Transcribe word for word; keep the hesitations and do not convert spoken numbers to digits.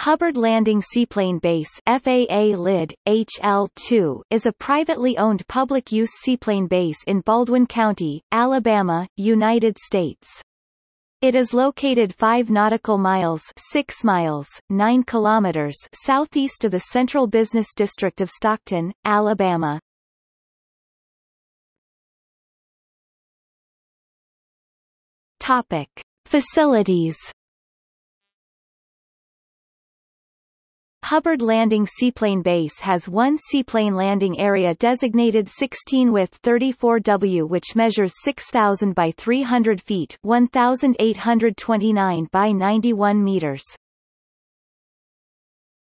Hubbard Landing Seaplane Base F A A Lid, H L two is a privately owned public-use seaplane base in Baldwin County, Alabama, United States. It is located five nautical miles six miles, nine kilometers southeast of the Central Business District of Stockton, Alabama. Topic: Facilities. Hubbard Landing Seaplane Base has one seaplane landing area designated sixteen with thirty-four W, which measures six thousand by three hundred feet, one thousand eight hundred twenty-nine by ninety-one meters.